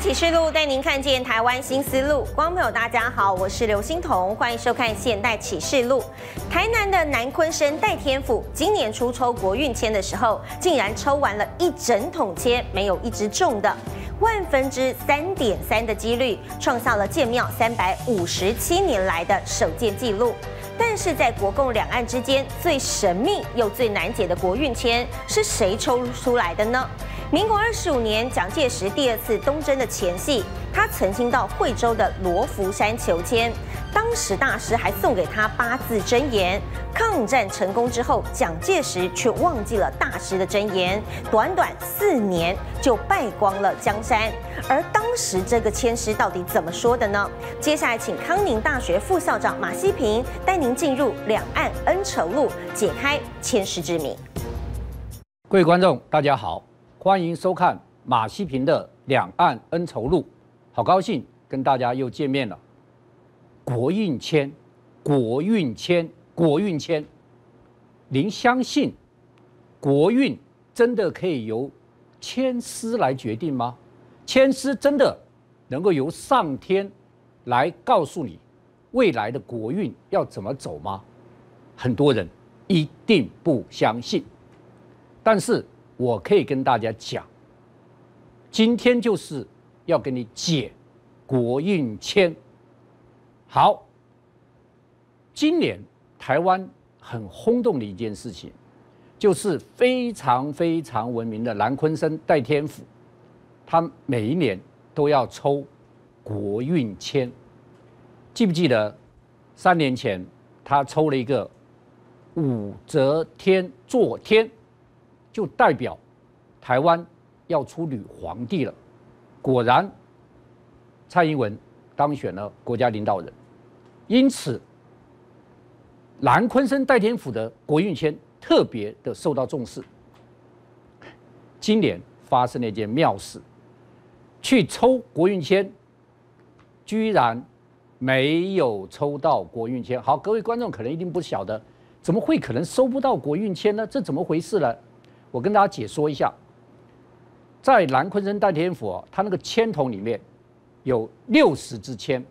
启示录带您看见台湾新思路。观众朋友，大家好，我是刘欣彤，欢迎收看《现代启示录》。台南的南鲲生戴天府，今年初抽国运签的时候，竟然抽完了一整桶签，没有一支中的，3/3.3%的几率，创下了建庙357年来的首见纪录。但是在国共两岸之间最神秘又最难解的国运签是谁抽出来的呢？民国25年，蒋介石第2次东征的前夕，他曾经到惠州的罗浮山求签，当时大师还送给他8字真言。抗战成功之后，蒋介石却忘记了大师的真言，短短4年就败光了江山。而当时这个签诗到底怎么说的呢？接下来请康宁大学副校长马西平带您进入两岸恩仇录，解开签诗之谜。 各位观众，大家好。欢迎收看马西平的《两岸恩仇录》，好高兴跟大家又见面了。国运签，国运签，国运签，您相信国运真的可以由签诗来决定吗？签诗真的能够由上天来告诉你未来的国运要怎么走吗？很多人一定不相信，但是我可以跟大家讲，今天就是要跟你解国运签。好，今年台湾很轰动的一件事情，就是非常非常闻名的南鲲生戴天府，他每一年都要抽国运签。记不记得3年前他抽了一个武则天坐天，就代表台湾要出女皇帝了。果然，蔡英文当选了国家领导人，因此南鲲生戴天府的国运签特别的受到重视。今年发生了一件妙事，去抽国运签，居然没有抽到国运签。好，各位观众可能一定不晓得，怎么会可能收不到国运签呢？这怎么回事呢？我跟大家解说一下，在南鲲生戴天府，它那个签筒里面有60支签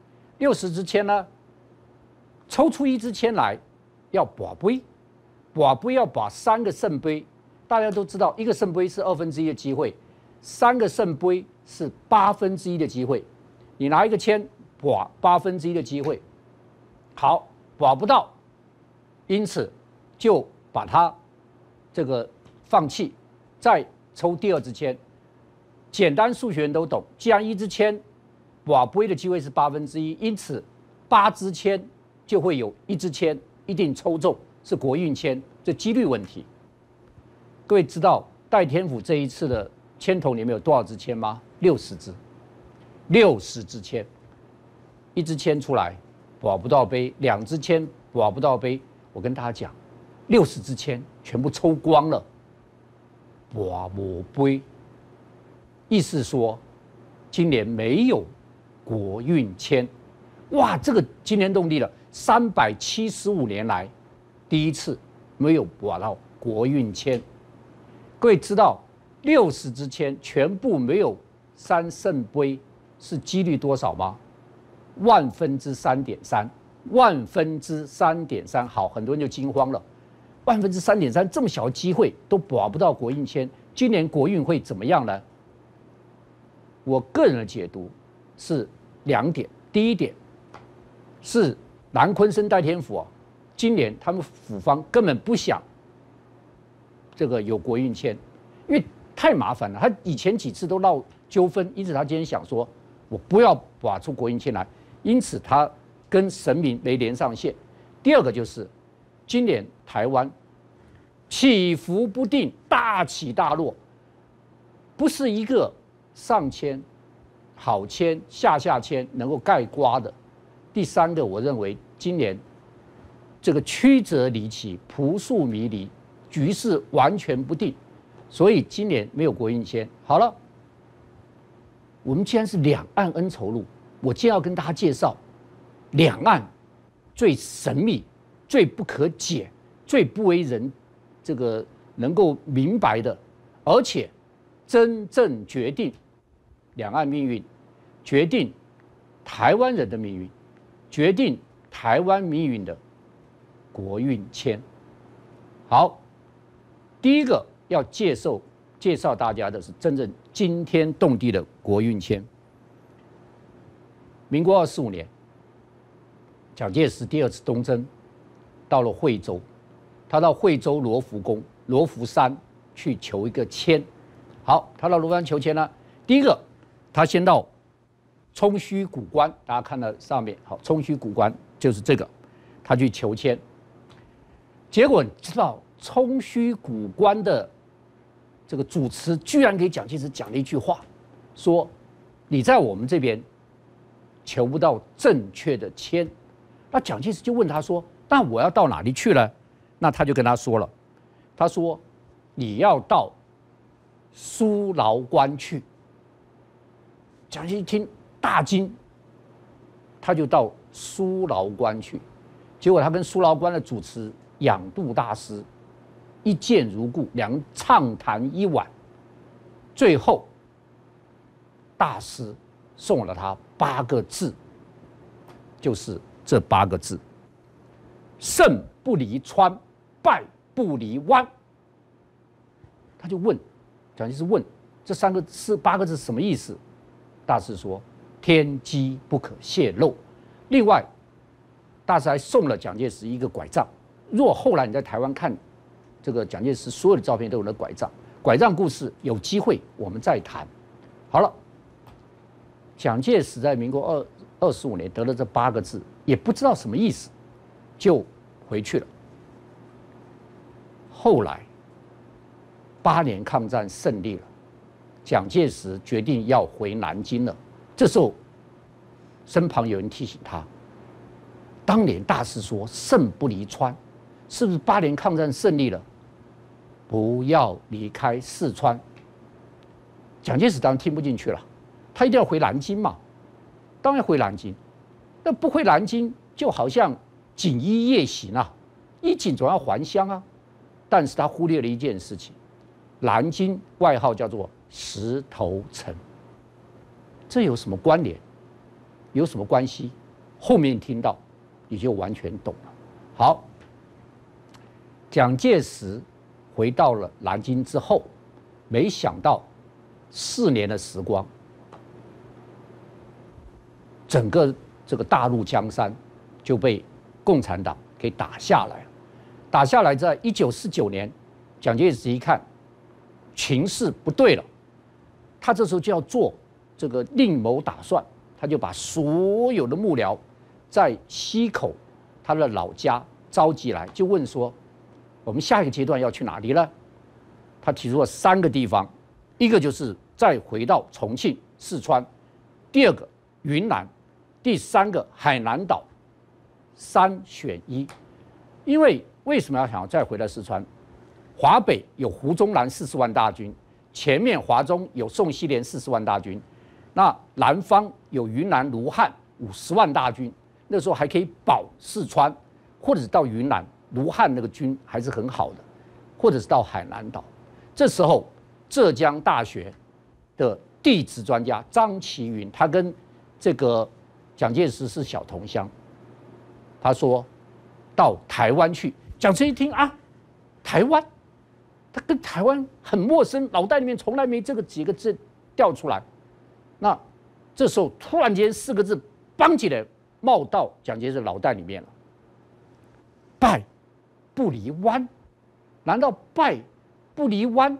，60支签呢，抽出1支签来要拔杯，拔杯要把3个圣杯，大家都知道，1个圣杯是1/2的机会，3个圣杯是1/8的机会，你拿一个签拔1/8的机会，好，拔不到，因此就把它这个放弃，再抽第2支签。简单数学人都懂，既然1支签拔杯的机会是1/8，因此8支签就会有1支签一定抽中，是国运签，这几率问题。各位知道戴天府这一次的签筒里面有多少支签吗？60支，60支签，1支签出来拔不到杯，2支签拔不到杯。我跟大家讲，60支签全部抽光了，拔不杯，意思说今年没有国运签。哇，这个惊天动地了，375年来第一次没有拔到国运签。各位知道60支签全部没有3圣杯是几率多少吗？3/1000，3/1000。好，很多人就惊慌了，3/1000这么小的机会都拔不到国运签，今年国运会怎么样呢？我个人的解读是2点。第一点是南鲲生戴天府啊，今年他们府方根本不想这个有国运签，因为太麻烦了。他以前几次都闹纠纷，因此他今天想说，我不要拔出国运签来，因此他跟神明没连上线。第二个就是今年台湾起伏不定，大起大落，不是一个上签、好签、下签能够概括的。第3个，我认为今年这个曲折离奇、扑朔迷离，局势完全不定，所以今年没有国运签。好了，我们既然是两岸恩仇录，我今天要跟大家介绍两岸最神秘、最不可解、最不为人这个能够明白的，而且真正决定两岸命运，决定台湾人的命运，决定台湾命运的国运签。好，第一个要介绍大家的是真正惊天动地的国运签。民国25年，蒋介石第2次东征到了惠州，他到惠州罗浮宫、罗浮山去求一个签。好，他到罗浮山求签呢，第一个他先到冲虚谷关，大家看到上面，好，冲虚谷关就是这个，他去求签。结果你知道，冲虚谷关的这个主持居然给蒋介石讲了一句话，说你在我们这边求不到正确的签。那蒋介石就问他说：“那我要到哪里去呢？”那他就跟他说了，他说：“你要到苏劳关去。”蒋介石一听大惊，他就到苏劳关去。结果他跟苏劳关的主持仰渡大师一见如故，两人畅谈一晚，最后大师送了他8个字，就是这8个字：胜不离川，败不离湾。他就问蒋介石问这8个字什么意思？大师说：天机不可泄露。另外，大师还送了蒋介石一个拐杖。若后来你在台湾看这个蒋介石所有的照片，都有那拐杖。拐杖故事有机会我们再谈。好了，蒋介石在民国25年得了这8个字，也不知道什么意思，就回去了。后来8年抗战胜利了，蒋介石决定要回南京了。这时候，身旁有人提醒他：当年大师说“胜不离川”，是不是8年抗战胜利了？不要离开四川。蒋介石当然听不进去了，他一定要回南京嘛，当然回南京。那不回南京，就好像锦衣夜行啊，衣锦总要还乡啊。但是他忽略了一件事情，南京外号叫做石头城，这有什么关联？有什么关系？后面听到你就完全懂了。好，蒋介石回到了南京之后，没想到4年的时光，整个这个大陆江山就被共产党给打下来了。打下来，在1949年，蒋介石一看情势不对了，他这时候就要做这个另谋打算，他就把所有的幕僚在溪口他的老家召集来，就问说：我们下一个阶段要去哪里呢？他提出了3个地方，一个就是再回到重庆、四川，第2个云南，第3个海南岛，3选1。为什么要想要再回到四川？华北有胡宗南40万大军，前面华中有宋希濂40万大军，那南方有云南卢汉50万大军，那时候还可以保四川，或者是到云南卢汉那个军还是很好的，或者是到海南岛。这时候，浙江大学的地质专家张其云，他跟这个蒋介石是小同乡，他说到台湾去。蒋介石一听啊，台湾，他跟台湾很陌生，脑袋里面从来没这个几个字调出来。那这时候突然间4个字邦起来冒到蒋介石脑袋里面了：败不离湾。难道败不离湾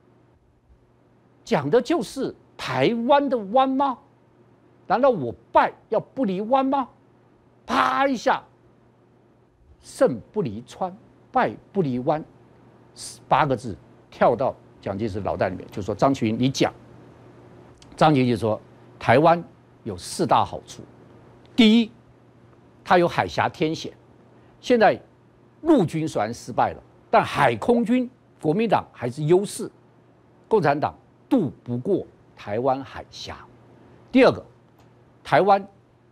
讲的就是台湾的湾吗？难道我败要不离湾吗？啪一下，胜不离川，败不离湾，8个字跳到蒋介石脑袋里面，就说张其云你讲。张其云就说台湾有4大好处，第一，它有海峡天险，现在陆军虽然失败了，但海空军国民党还是优势，共产党渡不过台湾海峡。第2个，台湾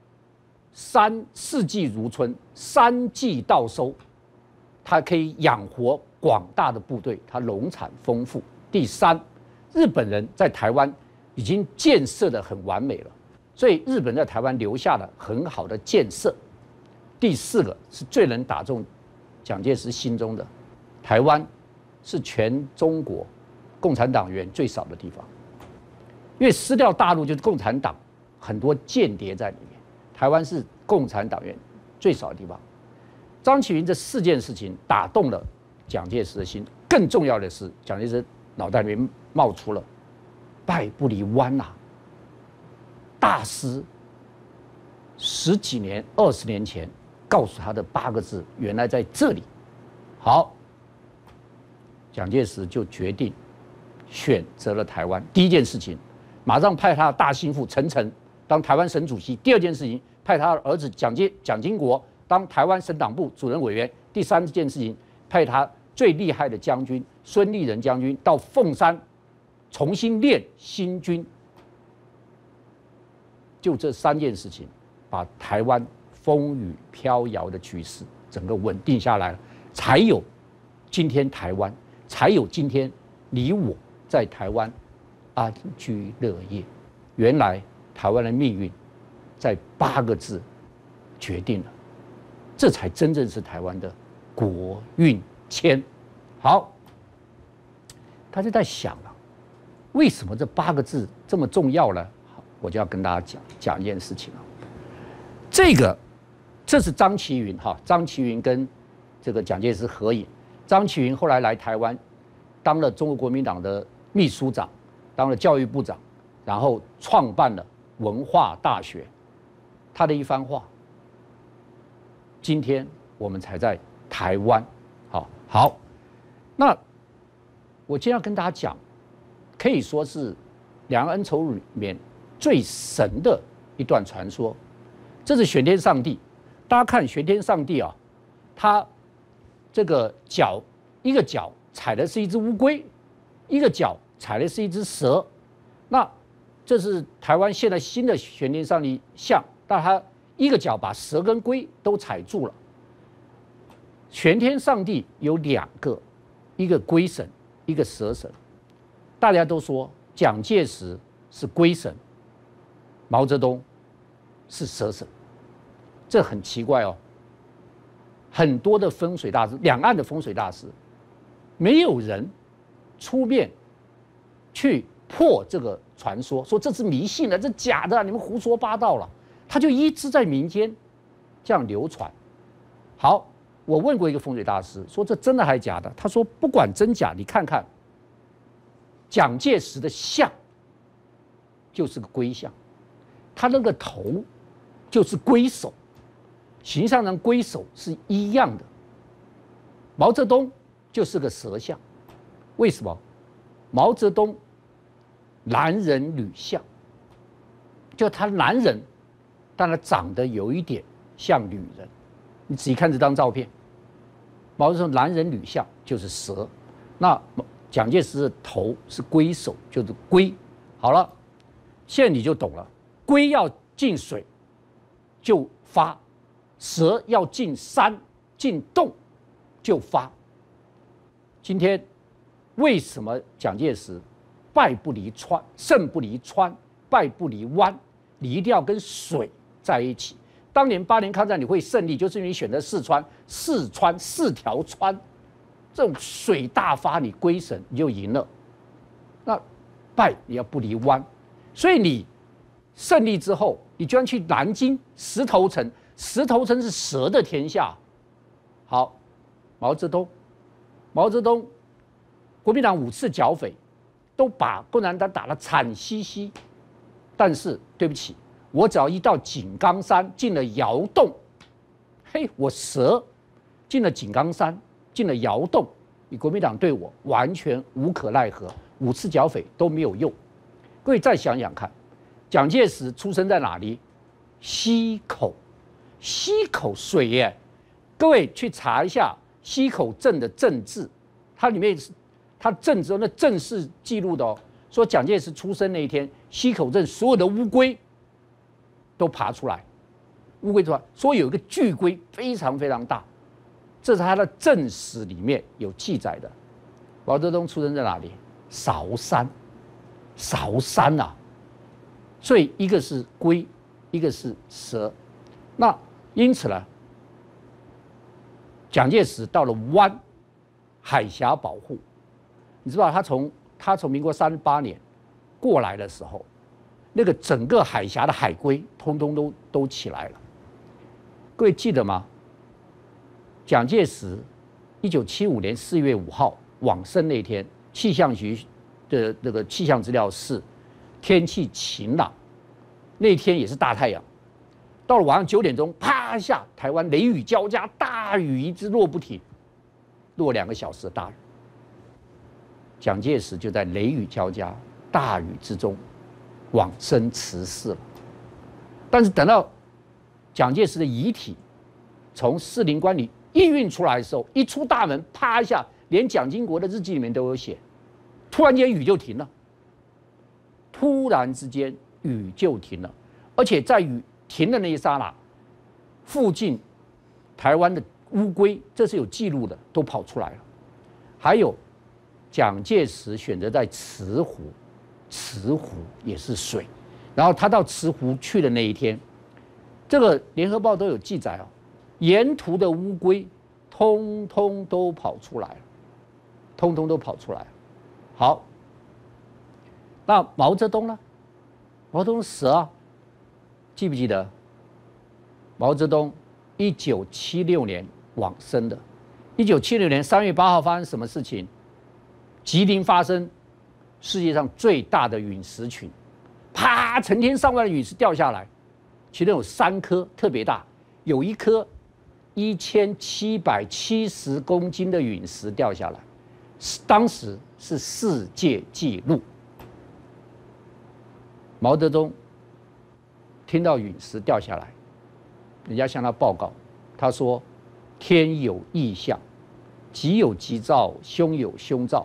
4季如春，3季稻收，它可以养活广大的部队，它农产丰富。第3，日本人在台湾已经建设得很完美了，所以日本在台湾留下了很好的建设。第4个是最能打中蒋介石心中的，台湾是全中国共产党员最少的地方，因为失掉大陆就是共产党很多间谍在里面，台湾是共产党员最少的地方。张其云这4件事情打动了蒋介石的心，更重要的是，蒋介石脑袋里面冒出了败不离湾啊，大师10几年、20年前告诉他的8个字，原来在这里。好，蒋介石就决定选择了台湾。第一件事情，马上派他的大心腹陈诚当台湾省主席；第2件事情，派他的儿子蒋经国当台湾省党部主任委员；第3件事情，派他最厉害的将军孙立人将军到凤山重新练新军。就这3件事情，把台湾风雨飘摇的局势整个稳定下来了，才有今天台湾，才有今天你我在台湾安居乐业。原来台湾的命运在8个字决定了，这才真正是台湾的国运迁。好，大家在想啊，为什么这8个字这么重要呢？我就要跟大家讲一件事情啊。这是张其云哈，张其云跟这个蒋介石合影。张其云后来来台湾，当了中国国民党的秘书长，当了教育部长，然后创办了文化大学。他的一番话，今天我们才在台湾。好，那我今天要跟大家讲，可以说是两岸恩仇录里面最神的一段传说。这是玄天上帝，大家看玄天上帝啊，他这个脚一个脚踩的是一只乌龟，一个脚踩的是一只蛇。那这是台湾现在新的玄天上帝像，但他一个脚把蛇跟龟都踩住了。玄天上帝有2个，一个龟神，一个蛇神。大家都说蒋介石是龟神，毛泽东是蛇神，这很奇怪哦。很多的风水大师，两岸的风水大师，没有人出面去破这个传说，说这是迷信的，这假的，你们胡说八道了。他就一直在民间这样流传。好，我问过一个风水大师，说这真的还是假的？他说不管真假，你看看蒋介石的像就是个龟像，他那个头就是龟手，形象上龟手是一样的。毛泽东就是个蛇像，为什么？毛泽东男人女像，就他男人，但他长得有一点像女人。你仔细看这张照片，毛泽东男人女像就是蛇，那蒋介石的头是龟手，就是龟。好了，现在你就懂了，龟要进水就发，蛇要进山进洞就发。今天为什么蒋介石败不离川，胜不离川，败不离湾？你一定要跟水在一起。当年8年抗战你会胜利，就是因为你选择四川4条川，这种水大发，你龟神你就赢了。那败你要不离湾，所以你胜利之后，你居然去南京石头城，石头城是蛇的天下。好，毛泽东，国民党5次剿匪，都把共产党打得惨兮兮。但是对不起，我只要一到井冈山，进了窑洞，嘿，我蛇进了井冈山，进了窑洞，你国民党对我完全无可奈何，5次剿匪都没有用。各位再想想看，蒋介石出生在哪里？溪口水耶！各位去查一下溪口镇的镇志，它里面它镇志那正式记录的哦，说蒋介石出生那一天，溪口镇所有的乌龟都爬出来，说有一个巨龟非常非常大，这是他的正史里面有记载的。毛泽东出生在哪里？韶山啊， 所以一个是龟，一个是蛇。那因此呢，蒋介石到了湾海峡保护，你知道他从民国38年过来的时候，那个整个海峡的海龟通通都起来了。各位记得吗？蒋介石1975年4月5号往生那天，气象局的那个气象资料是天气晴朗，那天也是大太阳。到了晚上9点钟，啪一下，台湾雷雨交加，大雨一直落不停，落2个小时的大雨。蒋介石就在雷雨交加、大雨之中往生辞世了。但是等到蒋介石的遗体从士林官里一运出来的时候，一出大门，啪一下，连蒋经国的日记里面都有写，突然间雨就停了。突然之间雨就停了，而且在雨停的那一刹那，附近台湾的乌龟，这是有记录的，都跑出来了。还有蒋介石选择在慈湖，慈湖也是水，然后他到慈湖去的那一天，这个联合报都有记载哦，沿途的乌龟通通都跑出来了，通通都跑出来了。好，那毛泽东呢？毛泽东死啊，记不记得？毛泽东1976年往生的。1976年3月8号发生什么事情？吉林发生世界上最大的陨石群，啪，成千上万的陨石掉下来，其中有3颗特别大，有一颗1770公斤的陨石掉下来，当时是世界纪录。毛泽东听到陨石掉下来，人家向他报告，他说：“天有异象，吉有吉兆，凶有凶兆。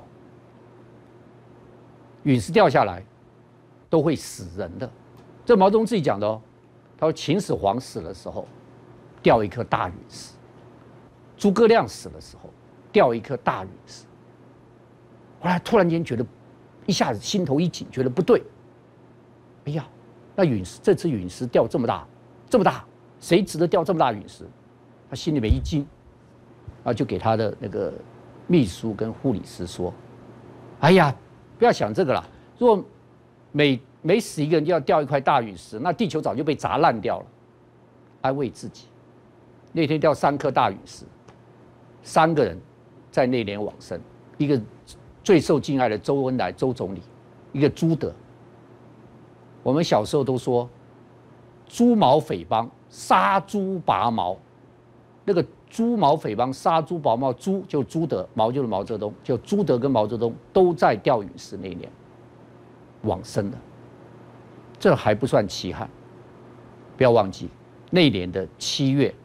陨石掉下来都会死人的。”这毛泽东自己讲的哦。他说秦始皇死的时候掉一颗大陨石，诸葛亮死的时候掉一颗大陨石。后来突然间觉得一下子心头一紧，觉得不对。哎呀，那这次陨石掉这么大，这么大，谁值得掉这么大陨石？他心里面一惊，然后就给他的那个秘书跟护理师说：“哎呀，不要想这个了。如果每死一个人就要掉一块大陨石，那地球早就被砸烂掉了。”安慰自己。那天掉3颗大陨石，3个人在那年往生，一个最受敬爱的周恩来周总理，一个朱德。我们小时候都说，猪毛匪帮杀猪拔毛，那个猪毛匪帮杀猪拔毛，猪就朱德，毛就是毛泽东，就朱德跟毛泽东都在掉陨石那一年往生的。这还不算奇憾，不要忘记那一年的7月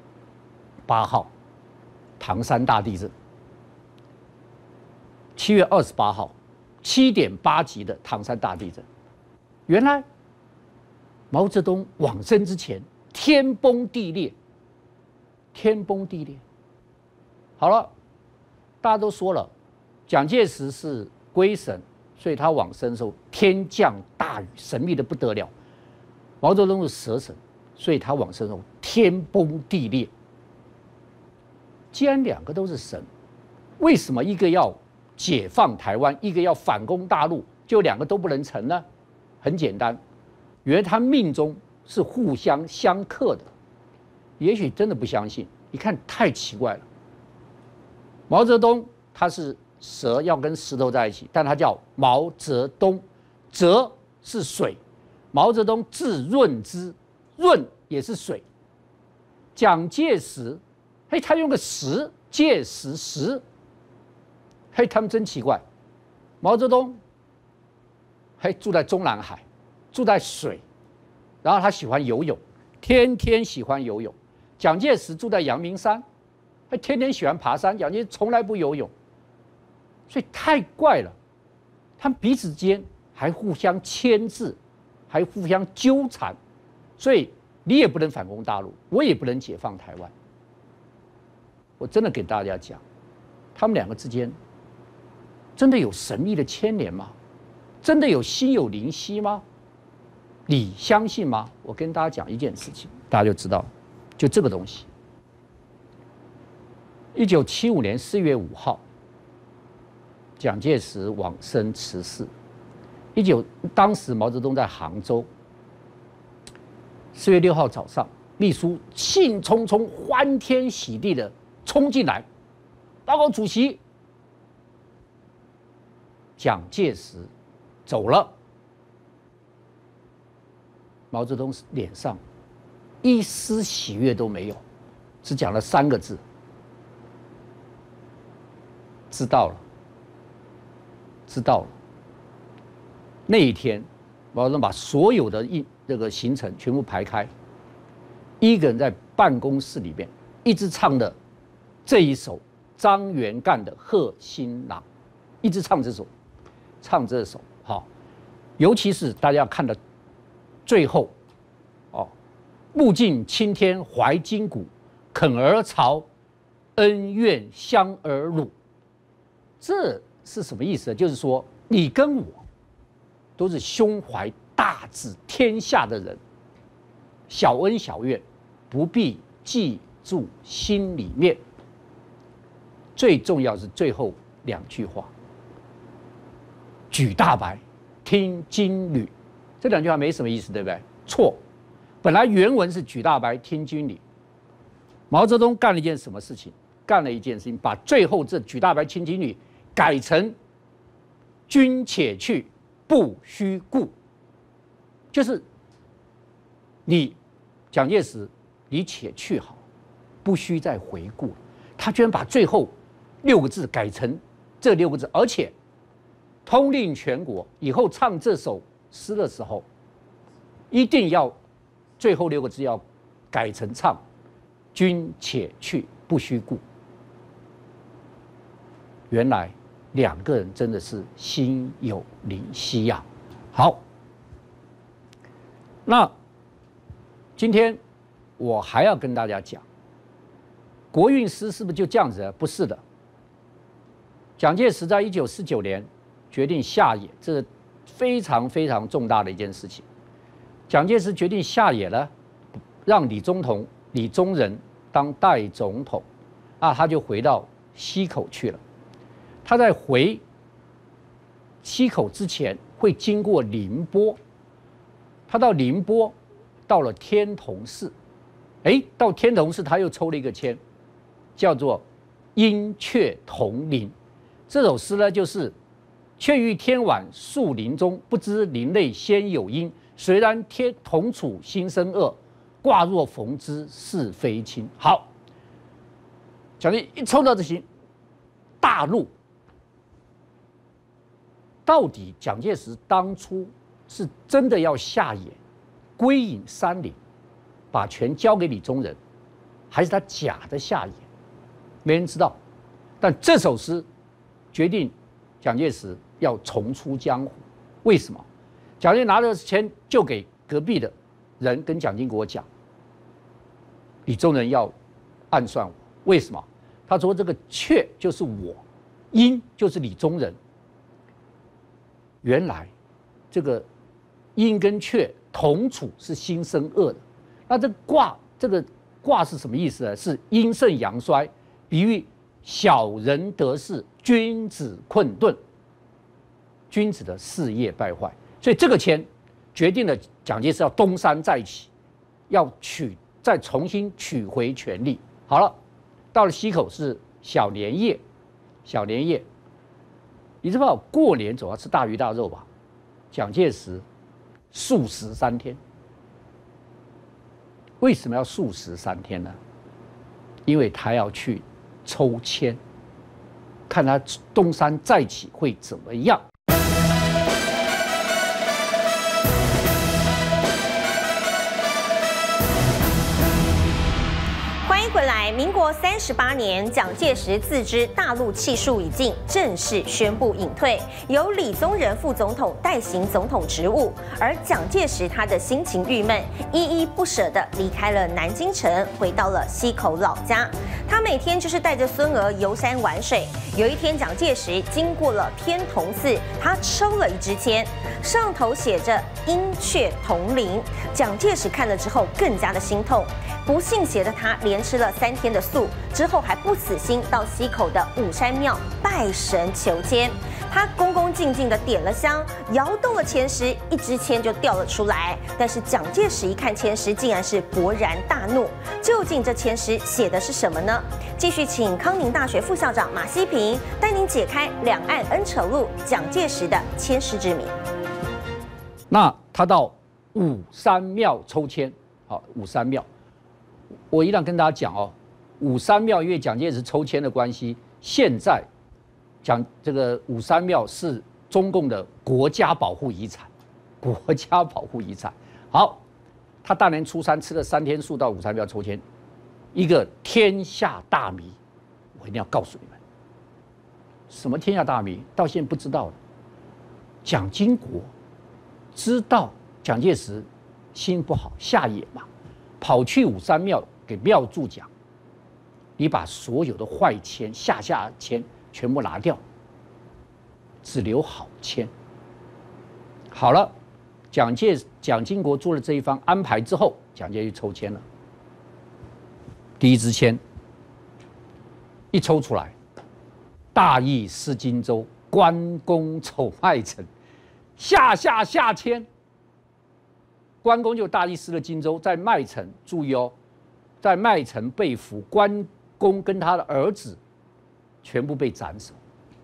8号，唐山大地震。7月28号，7.8级的唐山大地震。原来毛泽东往生之前，天崩地裂，天崩地裂。好了，大家都说了，蒋介石是龟神，所以他往生的时候天降大雨，神秘的不得了。毛泽东是蛇神，所以他往生的时候天崩地裂。既然2个都是神，为什么一个要解放台湾，一个要反攻大陆，就2个都不能成呢？很简单，原来他命中是互相相克的。也许真的不相信，一看太奇怪了。毛泽东他是蛇，要跟石头在一起，但他叫毛泽东，泽是水，毛泽东字润之，润也是水。蒋介石，嘿，他用个石，介石石，嘿，他们真奇怪。毛泽东，嘿，住在中南海，住在水，然后他喜欢游泳，天天喜欢游泳。蒋介石住在阳明山，他天天喜欢爬山，蒋介石从来不游泳，所以太怪了。他们彼此之间还互相牵制，还互相纠缠，所以你也不能反攻大陆，我也不能解放台湾。我真的给大家讲，他们2个之间真的有神秘的牵连吗？真的有心有灵犀吗？ 你相信吗？我跟大家讲一件事情，大家就知道了，就这个东西。1975年4月5号，蒋介石往生辞世。当时毛泽东在杭州。4月6号早上，秘书兴冲冲、欢天喜地的冲进来，报告主席，蒋介石走了。毛泽东脸上一丝喜悦都没有，只讲了3个字：知道了，知道了。那一天，毛泽东把所有的这个行程全部排开，一个人在办公室里面一直唱的这一首张元干的《贺新郎》，一直唱这首，好，尤其是大家要看的最后，哦，物尽青天怀金骨，肯而朝，恩怨相而辱。这是什么意思呢？就是说，你跟我都是胸怀大志天下的人，小恩小怨不必记住心里面。最重要是最后2句话：举大白，听军旅。这2句话没什么意思，对不对？错，本来原文是举大白，听军旅。毛泽东干了一件什么事情？干了一件事情，把最后这举大白，听军旅改成君且去，不须顾。就是你蒋介石，你且去好，不须再回顾了。他居然把最后6个字改成这6个字，而且通令全国以后唱这首诗的时候，一定要最后6个字要改成唱“君且去，不须顾”。原来2个人真的是心有灵犀呀。好。那今天我还要跟大家讲，国运师是不是就这样子？不是的。蒋介石在1949年决定下野，这是非常非常重大的一件事情。蒋介石决定下野了，让李宗仁当代总统，他就回到溪口去了。他在回溪口之前会经过宁波。他到宁波，到了天童寺，到天童寺他又抽了一个签，叫做《鹰雀同林》。这首诗呢，就是“雀于天晚树林中，不知林内先有鹰。虽然同处心生恶，挂若逢之是非亲。”好，蒋介石一抽到这些，大怒。到底蒋介石当初是真的要下野，归隐山林，把权交给李宗仁，还是他假的下野？没人知道。但这首诗决定蒋介石要重出江湖。为什么？蒋介石拿着钱就给隔壁的人跟蒋经国讲，李宗仁要暗算我。为什么？他说这个雀就是我，鹰就是李宗仁。原来这个鹰跟雀同处是心生恶的。那这个卦是什么意思呢？是阴盛阳衰，比喻小人得势，君子困顿，君子的事业败坏。所以这个签决定了蒋介石要东山再起，要再重新取回权力。好了，到了溪口是小年夜，你知道过年总要吃大鱼大肉吧？蒋介石素食3天。为什么要素食3天呢？因为他要去抽签，看他东山再起会怎么样。 欢迎回来，民国国38年，蒋介石自知大陆气数已尽，正式宣布隐退，由李宗仁副总统代行总统职务。而蒋介石他的心情郁闷，依依不舍地离开了南京城，回到了溪口老家。他每天就是带着孙儿游山玩水。有一天，蒋介石经过了天童寺，他抽了一支签，上头写着“鹰雀同林”。蒋介石看了之后更加的心痛，不信邪的他连吃了3天的素，之后还不死心到溪口的武山庙拜神求签。他恭恭敬敬地点了香，摇动了签时，一支签就掉了出来。但是蒋介石一看签诗，竟然是勃然大怒。究竟这签诗写的是什么呢？继续请康宁大学副校长马西平带您解开两岸恩仇录蒋介石的签诗之谜。 那他到武山庙抽签，好，武山庙，我依然跟大家讲哦，武山庙因为蒋介石抽签的关系，现在讲这个武山庙是中共的国家保护遗产，国家保护遗产。好，他大年初3吃了3天素到武山庙抽签，一个天下大谜，我一定要告诉你们，什么天下大谜？到现在不知道了。蒋经国知道蒋介石心不好下野嘛，跑去武山庙给庙祝讲，你把所有的坏签、下签全部拿掉，只留好签。好了，蒋经国做了这一番安排之后，蒋介石抽签了。第一支签一抽出来，大义失荆州，关公走麦城，下签。关公就大意失了荆州，在麦城，注意哦，在麦城被俘，关公跟他的儿子全部被斩首。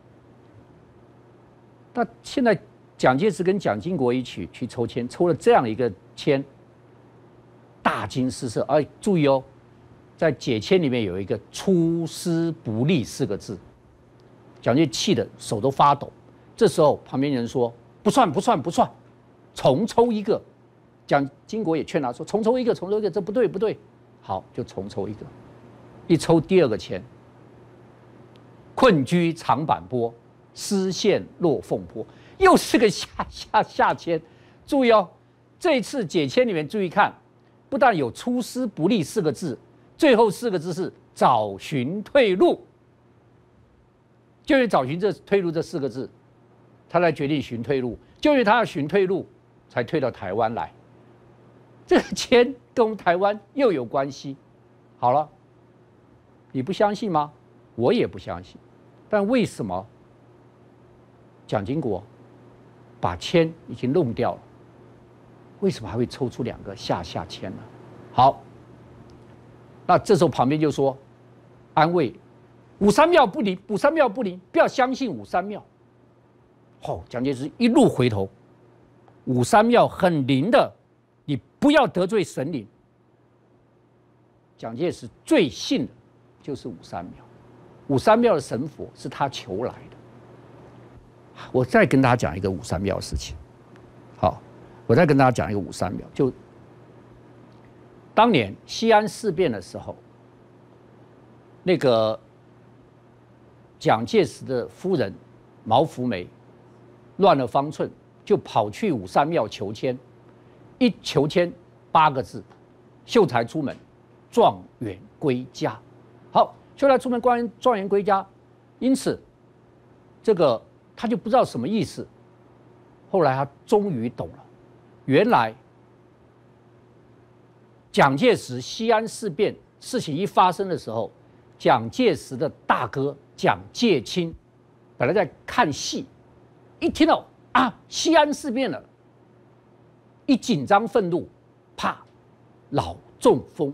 那现在蒋介石跟蒋经国一起去抽签，抽了这样一个签，大惊失色。哎，注意哦，在解签里面有一个“出师不利”4个字，蒋介石气得手都发抖。这时候旁边人说：“不算，重抽一个。”蒋经国也劝他说：“重抽一个，这不对。”好，就重抽一个。一抽第2个签，困居长坂坡，失陷落凤坡，又是个下签。注意哦，这次解签里面注意看，不但有“出师不利”4个字，最后4个字是“找寻退路”。就因为找寻退路这4个字，他才决定寻退路。就因为他要寻退路，才退到台湾来。这个签跟我们台湾又有关系。好了，你不相信吗？我也不相信。但为什么蒋经国把签已经弄掉了，为什么还会抽出2个下签呢？好，那这时候旁边就说安慰武山庙不灵，不要相信武山庙。好，蒋介石一路回头，武山庙很灵的，你不要得罪神灵。蒋介石最信的就是武山庙，武山庙的神佛是他求来的。我再跟大家讲一个武山庙的事情。好，我再跟大家讲一个武山庙，就当年西安事变的时候，那个蒋介石的夫人毛福梅乱了方寸，就跑去武山庙求签，一求签8个字：秀才出门，状元归家。好，秀才出门，状元归家。因此，这个他就不知道什么意思。后来他终于懂了，原来蒋介石西安事变事情一发生的时候，蒋介石的大哥蒋介清本来在看戏，一听到西安事变了，一紧张愤怒，啪，脑中风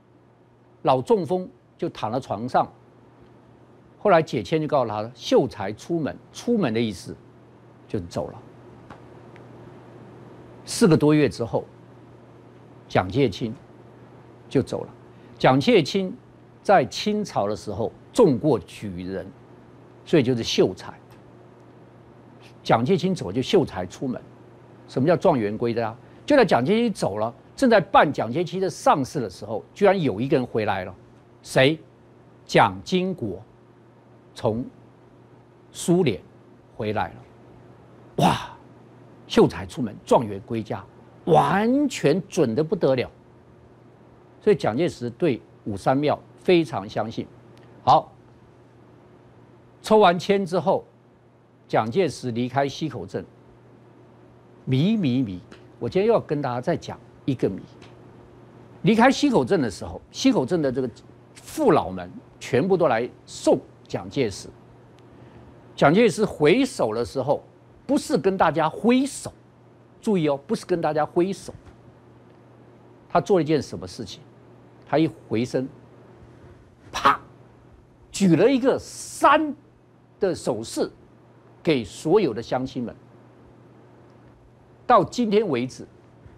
就躺在床上。后来解签就告诉他，秀才出门，出门的意思就是走了。4个多月之后，蒋介清就走了。蒋介清在清朝的时候中过举人，所以就是秀才。蒋介清走就秀才出门，什么叫状元归家？就在蒋介清走了，正在办蒋介清的丧事的时候，居然有一个人回来了，谁？ 蒋经国从苏联回来了，哇，秀才出门，状元归家，完全准得不得了。所以蒋介石对53庙非常相信。好，抽完签之后，蒋介石离开溪口镇，谜，我今天又要跟大家再讲一个谜。离开溪口镇的时候，溪口镇的这个父老们全部都来送蒋介石。蒋介石回首的时候，不是跟大家挥手，注意哦，不是跟大家挥手。他做了一件什么事情？他一回身，啪，举了一个3的手势给所有的乡亲们。到今天为止，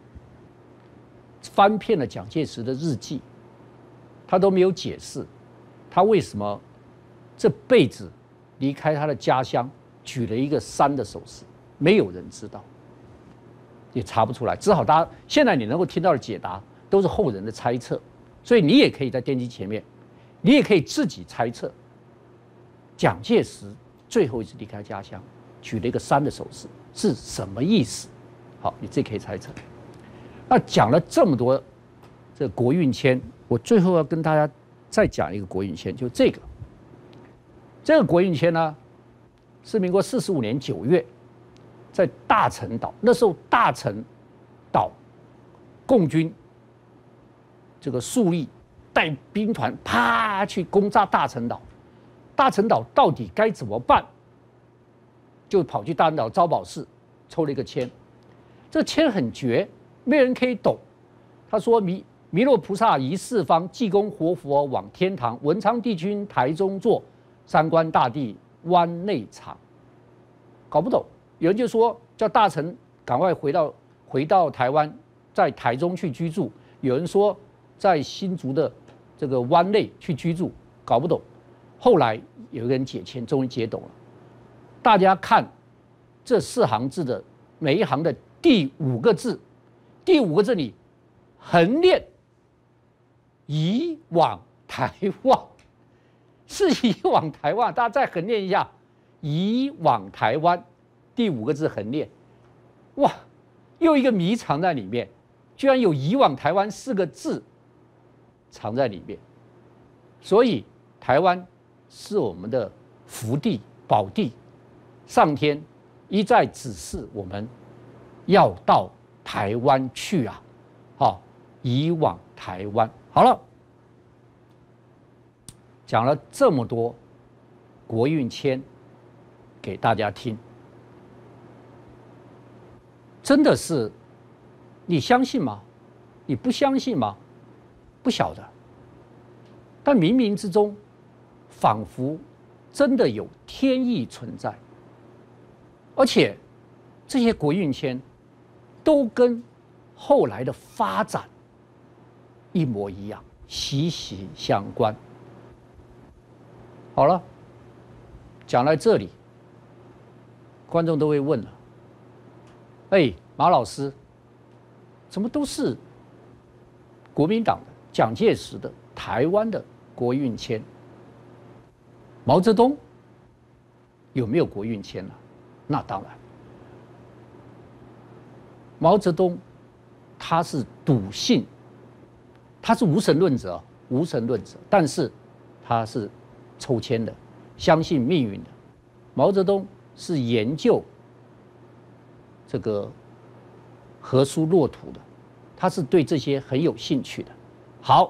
翻遍了蒋介石的日记，他都没有解释他为什么这辈子离开他的家乡举了一个3的手势，没有人知道，也查不出来。只好大家现在你能够听到的解答都是后人的猜测，所以你也可以在电机前面，你也可以自己猜测，蒋介石最后一次离开家乡举了一个3的手势是什么意思？好，你自己可以猜测。那讲了这么多这国运签，我最后要跟大家再讲一个国运签，就这个。这个国运签呢，是民国45年9月，在大陈岛，那时候大陈岛共军这个粟裕带兵团啪去攻炸大陈岛，大陈岛到底该怎么办？就跑去大陈岛招宝寺抽了一个签，这个签很绝，没人可以懂。他说弥勒菩萨移四方，济公活佛往天堂，文昌帝君台中坐，三官大帝湾内藏。搞不懂，有人就说叫大臣赶快回到台湾，在台中去居住；有人说在新竹的这个湾内去居住，搞不懂。后来有一个人解签，终于解懂了。大家看这4行字的每一行的第5个字，第5个字你横念移往台湾，是移往台湾。大家再横念一下，移往台湾，第5个字横念，哇，又一个谜藏在里面，居然有移往台湾4个字藏在里面。所以台湾是我们的福地宝地，上天一再指示我们要到台湾去啊，好，移往台湾。好了，讲了这么多国运签给大家听，真的是你相信吗？你不相信吗？不晓得。但冥冥之中，仿佛真的有天意存在，而且这些国运签都跟后来的发展一模一样，息息相关。好了，讲到这里，观众都会问了：哎，马老师，怎么都是国民党的、蒋介石的、台湾的国运签？毛泽东有没有国运签呢？那当然，毛泽东他是笃信，他是无神论者，但是他是抽签的，相信命运的。毛泽东是研究这个河书洛图的，他是对这些很有兴趣的。好。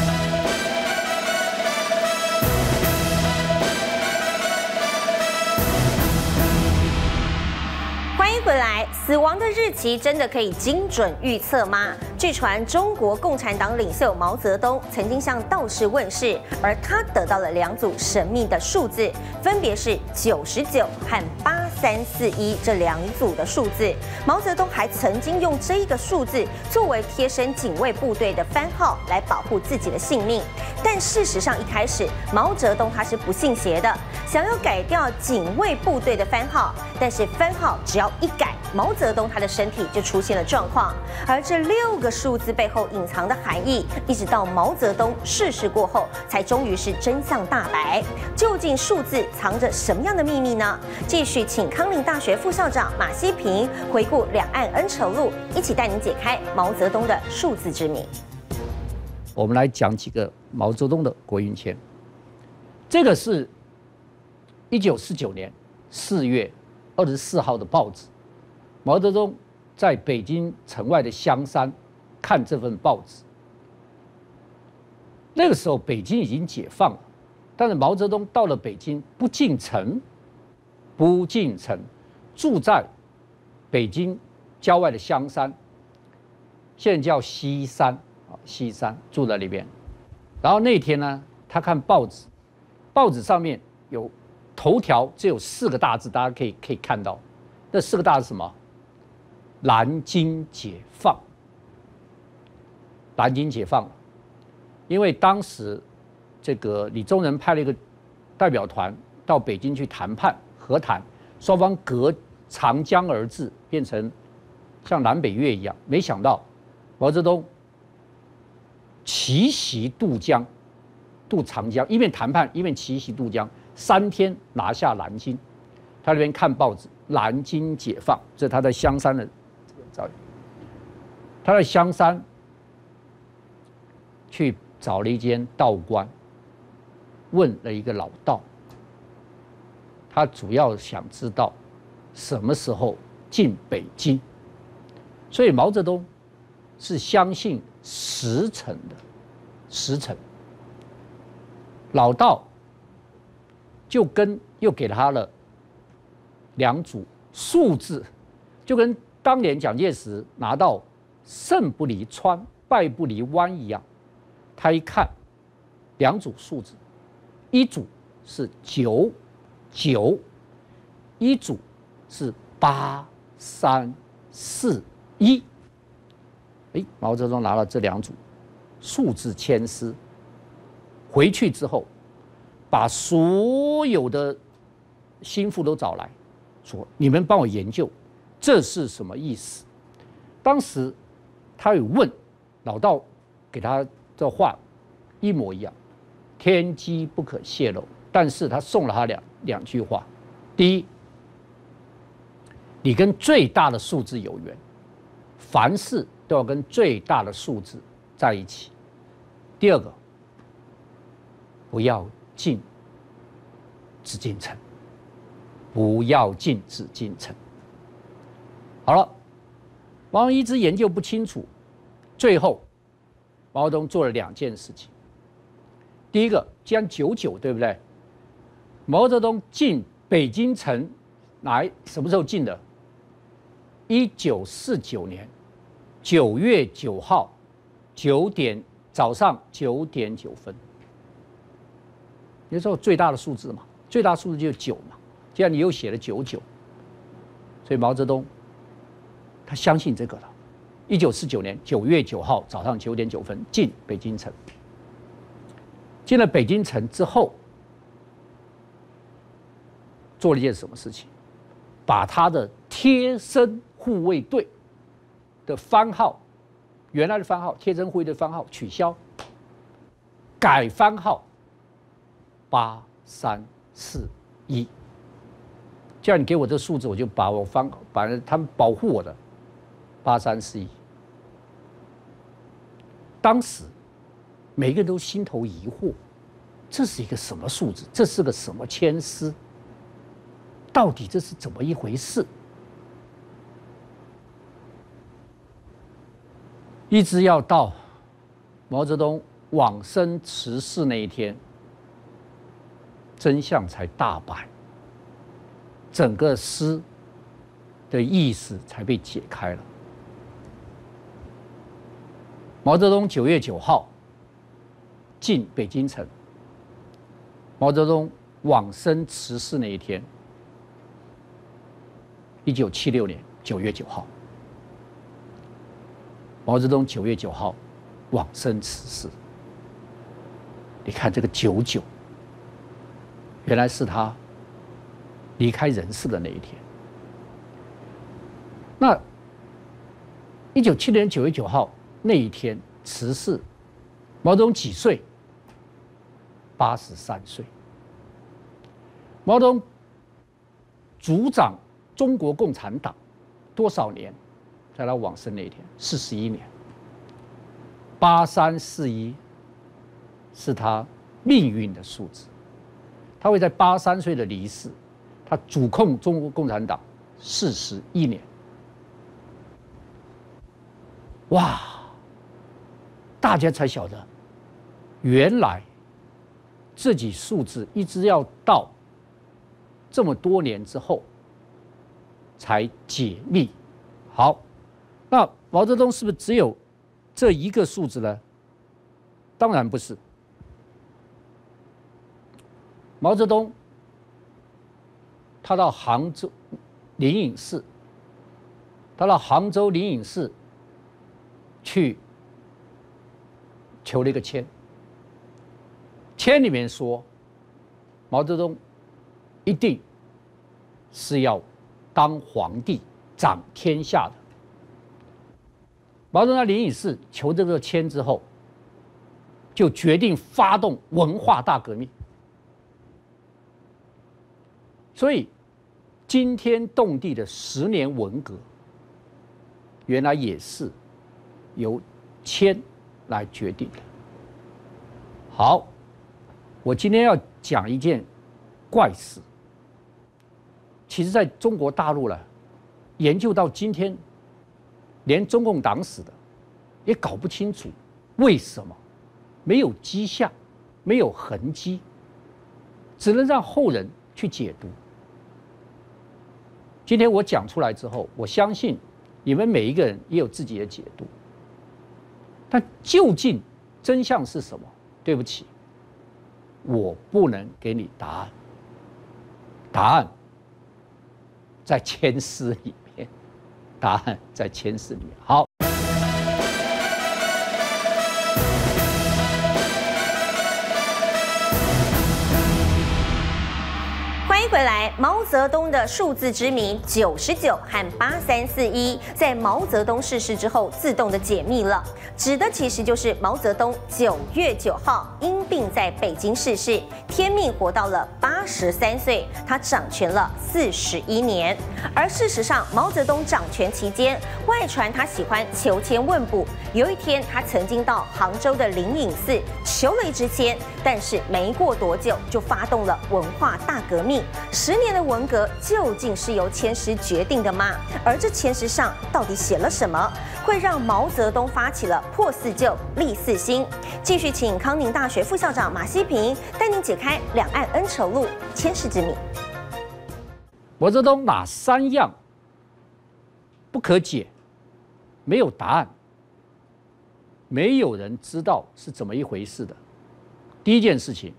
回来，死亡的日期真的可以精准预测吗？据传，中国共产党领袖毛泽东曾经向道士问世，而他得到了2组神秘的数字，分别是99和8341这2组的数字。毛泽东还曾经用这一个数字作为贴身警卫部队的番号来保护自己的性命。但事实上，一开始毛泽东他是不信邪的，想要改掉警卫部队的番号，但是番号只要一改，毛泽东他的身体就出现了状况，而这6 个数字背后隐藏的含义，一直到毛泽东逝世过后，才终于是真相大白。究竟数字藏着什么样的秘密呢？继续请康宁大学副校长马西平回顾两岸恩仇录，一起带您解开毛泽东的数字之谜。 我们来讲几个毛泽东的国运签。这个是1949年4月24号的报纸。毛泽东在北京城外的香山看这份报纸。那个时候北京已经解放了，但是毛泽东到了北京不进城，住在北京郊外的香山，现在叫西山。西山住在里边，然后那天呢，他看报纸，报纸上面有头条，只有4个大字，大家可以看到，那4个大字是什么？南京解放。南京解放了，因为当时这个李宗仁派了一个代表团到北京去谈判和谈，双方隔长江而治，变成像南北越一样。没想到毛泽东奇袭渡长江，一面谈判一面奇袭渡江，3天拿下南京。他那边看报纸，南京解放，这是他在香山的这个照片。他在香山去找了一间道观，问了一个老道，他主要想知道什么时候进北京，所以毛泽东是相信时辰的。老道又给他了2组数字，就跟当年蒋介石拿到胜不离川，败不离湾一样。他一看2组数字，一组是9，一组是8、3、4、1。毛泽东拿了这2组数字签诗，回去之后，把所有的心腹都找来，说：“你们帮我研究，这是什么意思？”当时他有问老道，给他的话一模一样，天机不可泄露。但是他送了他两句话：第一，你跟最大的数字有缘，凡事都要跟最大的数字在一起。第二个，不要进紫禁城，好了，毛泽东一直研究不清楚，最后毛泽东做了2件事情。第一个，既然99，对不对？毛泽东进北京城什么时候进的？1949年9月9号早上9点9分。那时候最大的数字嘛，最大数字就是9嘛。既然你又写了99，所以毛泽东他相信这个了。1949年9月9号早上9点9分进北京城。进了北京城之后，做了一件什么事情？把他的贴身护卫队的番号，原来的番号贴身护卫队番号取消，改番号8341。既然你给我这个数字，我就把他们保护我的8341。当时每个人都心头疑惑，这是一个什么数字？这是个什么签诗？到底这是怎么一回事？一直要到毛泽东往生辞世那一天，真相才大白，整个诗的意思才被解开了。毛泽东9月9号进北京城，毛泽东往生辞世那一天，1976年9月9号，毛泽东9月9号往生辞世。你看这个99，原来是他离开人世的那一天。那1976年9月9号， 那一天辞世，毛泽东几岁？83岁。毛泽东主掌中国共产党多少年？在他往生那一天，41年。8341是他命运的数字，他会在83岁的离世，他主控中国共产党41年。哇！大家才晓得，原来自己数字一直要到这么多年之后才解密。好，那毛泽东是不是只有这一个数字呢？当然不是。毛泽东他到杭州灵隐寺，去求了一个签，签里面说，毛泽东一定是要当皇帝、掌天下的。毛泽东在灵隐寺求这个签之后，就决定发动文化大革命。所以，惊天动地的10年文革，原来也是由签来决定的。好，我今天要讲一件怪事。其实，在中国大陆呢，研究到今天，连中共党史的也搞不清楚为什么没有迹象，没有痕迹，只能让后人去解读。今天我讲出来之后，我相信你们每一个人也有自己的解读。但究竟真相是什么？对不起，我不能给你答案。答案在签诗里面，答案在签诗里面。好。 欢迎回来。毛泽东的数字之谜99和8341，在毛泽东逝世之后自动的解密了，指的其实就是毛泽东9月9号因病在北京逝世，天命活到了83岁，他掌权了41年。而事实上，毛泽东掌权期间，外传他喜欢求签问卜。有一天，他曾经到杭州的灵隐寺求了一支签，但是没过多久就发动了文化大革命。10年的文革究竟是由签诗决定的吗？而这签诗上到底写了什么，会让毛泽东发起了破四旧立四新？继续请康宁大学副校长马西平带您解开两岸恩仇录签诗之谜。 毛泽东哪3样不可解，没有答案，没有人知道是怎么一回事的。第一件事情，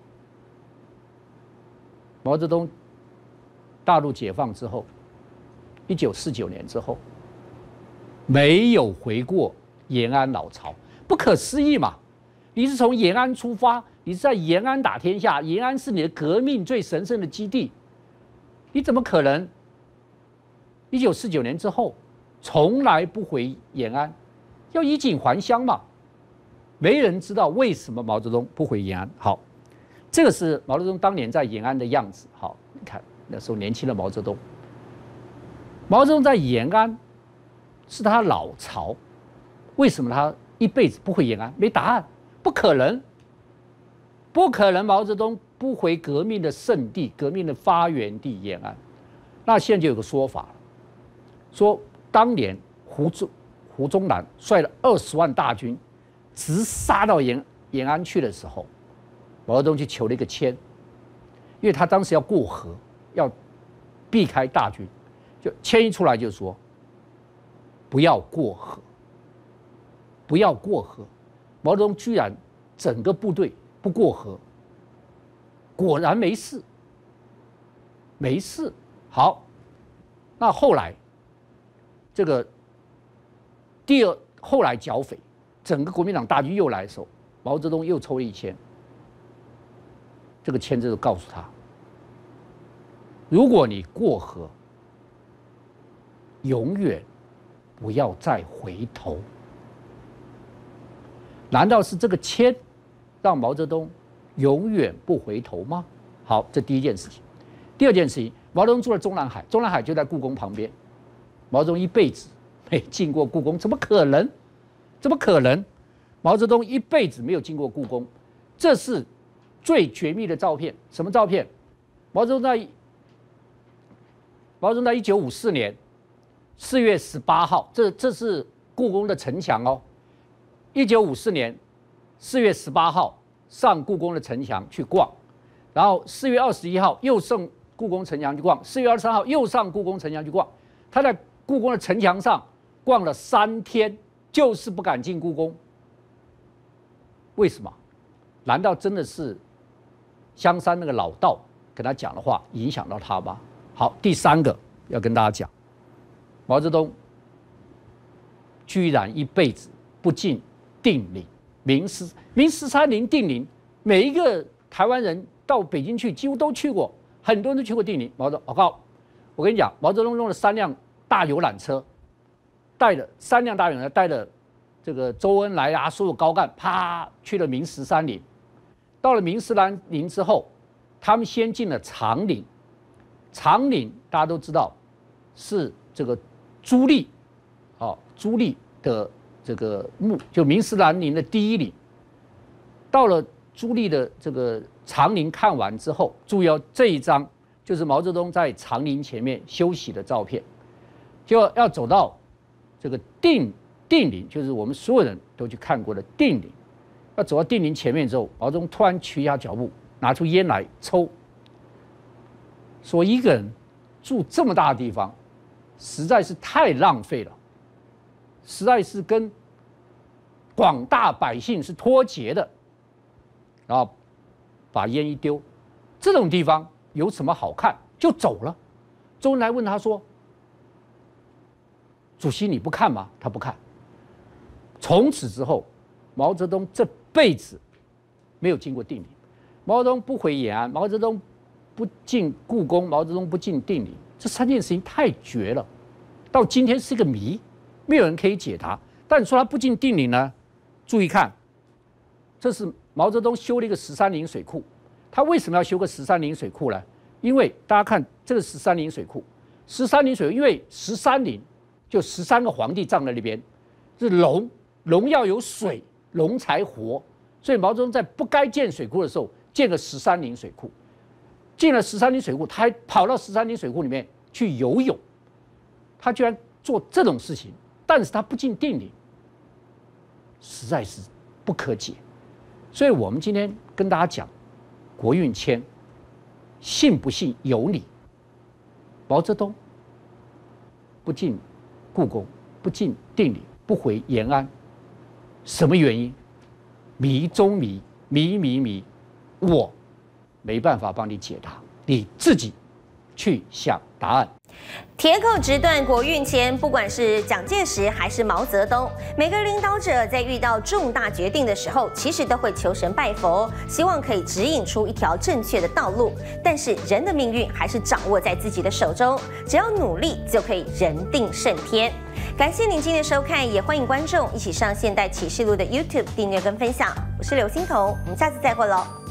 毛泽东大陆解放之后，1949年之后，没有回过延安老巢，不可思议嘛！你是从延安出发，你是在延安打天下，延安是你的革命最神圣的基地，你怎么可能1949年之后从来不回延安？要衣锦还乡嘛！没人知道为什么毛泽东不回延安。好，这个是毛泽东当年在延安的样子。好，你看那时候年轻的毛泽东。毛泽东在延安是他老巢，为什么他一辈子不回延安？没答案，不可能，不可能。毛泽东不回革命的圣地、革命的发源地延安。那现在就有个说法，说当年胡宗南率了20万大军直杀到延安去的时候，毛泽东去求了一个签，因为他当时要过河，要避开大军，就签一出来就说不要过河，不要过河。毛泽东居然整个部队不过河，果然没事，没事。好，那后来这个后来剿匪，整个国民党大军又来的时候，毛泽东又抽了一签，这个签字就告诉他，如果你过河，永远不要再回头。 难道是这个签让毛泽东永远不回头吗？好，这第一件事情。第二件事情，毛泽东住在中南海，中南海就在故宫旁边。毛泽东一辈子没进过故宫，怎么可能？怎么可能？毛泽东一辈子没有进过故宫，这是最绝密的照片。什么照片？毛泽东在1954年4月18号，这是故宫的城墙哦。1954年4月18号上故宫的城墙去逛，然后4月21号又上故宫城墙去逛，4月23号又上故宫城墙去逛。他在故宫的城墙上逛了3天，就是不敢进故宫。为什么？难道真的是香山那个老道跟他讲的话影响到他吗？好，第三个要跟大家讲，毛泽东居然一辈子不进定陵、明十三陵、定陵，每一个台湾人到北京去几乎都去过，很多人都去过定陵。毛泽东，我跟你讲，毛泽东用了3辆大游览车，带了这个周恩来啊，所有高干，啪去了明十三陵。到了明十三陵之后，他们先进了长陵。长陵大家都知道是这个朱棣，朱棣的这个墓，就明十三陵的第一陵。到了朱棣的这个长陵看完之后，注意哦，这一张就是毛泽东在长陵前面休息的照片，就要走到这个定陵，就是我们所有人都去看过的定陵。要走到定陵前面之后，毛泽东突然停下脚步，拿出烟来抽，说一个人住这么大的地方，实在是太浪费了，实在是跟广大百姓是脱节的。然后把烟一丢，这种地方有什么好看？就走了。周恩来问他说：“主席你不看吗？”他不看。从此之后，毛泽东这辈子没有进过定陵。毛泽东不回延安，毛泽东不进故宫，毛泽东不进定陵，这3件事情太绝了，到今天是个谜，没有人可以解答。但你说他不进定陵呢？注意看，这是毛泽东修了一个13陵水库。他为什么要修个13陵水库呢？因为大家看这个13陵水库，13陵水库，因为13陵就13个皇帝葬在那边，是龙要有水，龙才活，所以毛泽东在不该建水库的时候建了13陵水库。进了13陵水库，他还跑到13陵水库里面去游泳，他居然做这种事情，但是他不进定陵，实在是不可解。所以我们今天跟大家讲，国运签，信不信由你。毛泽东不进故宫，不进定陵，不回延安，什么原因？谜中谜，谜，我没办法帮你解答，你自己去想答案。 铁口直断国运签，不管是蒋介石还是毛泽东，每个领导者在遇到重大决定的时候，其实都会求神拜佛，希望可以指引出一条正确的道路。但是人的命运还是掌握在自己的手中，只要努力就可以人定胜天。感谢您今天的收看，也欢迎观众一起上现代启示录的 YouTube 订阅跟分享。我是刘欣彤，我们下次再会喽。